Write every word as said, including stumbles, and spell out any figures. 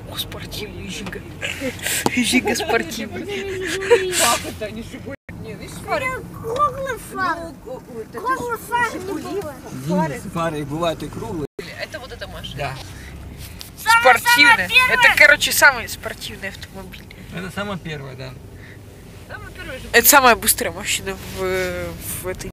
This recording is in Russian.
Ох, спортивный Жига. Жига спортивный. Как это? Не Жигули. Не, видишь, фары. Круглый фар. Круглый фар не было. Фары. Фары бывают и круглые. Это вот эта машина. Да. Спортивный. Это, короче, самый спортивный автомобиль. Это самая первая, да. Самая первая же. Это самая быстрая машина в, в этой